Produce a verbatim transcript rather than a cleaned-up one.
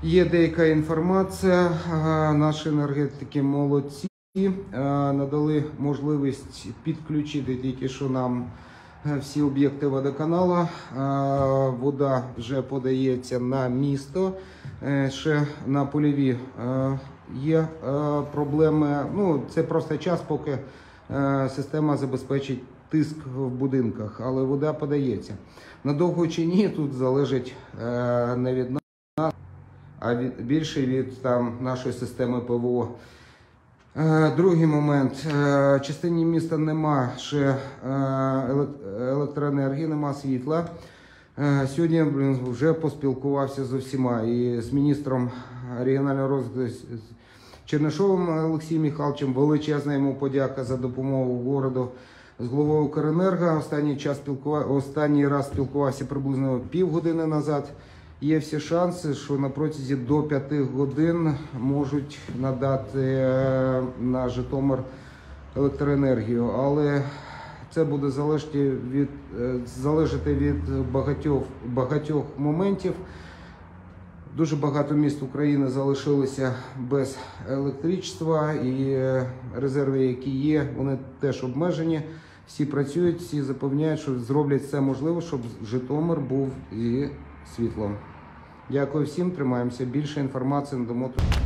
Є деяка інформація. Наші енергетики молодці. Надали можливість підключити тільки що нам всі об'єкти водоканалу. Вода вже подається на місто. Ще на польові є проблеми. Ну, це просто час, поки система забезпечить тиск в будинках, але вода подається. Надовго чи ні, тут залежить не від нас, а від, більше від там, нашої системи ПВО. Другий момент. В частині міста нема ще електроенергії, нема світла. Сьогодні вже поспілкувався з усіма і з міністром регіонального розвитку Чернишовим Олексієм Михайловичем. Величезна йому подяка за допомогу городу. З головою Укренерго останній, час спілкував... останній раз спілкувався приблизно півгодини назад. Є всі шанси, що на протязі до п'яти годин можуть надати на Житомир електроенергію. Але це буде залежати від, залежати від багатьох, багатьох моментів. Дуже багато міст України залишилися без електричества, і резерви, які є, вони теж обмежені. Всі працюють, всі запевняють, що зроблять все можливе, щоб Житомир був зі світлом. Дякую всім, тримаємося. Більше інформації надамо тут.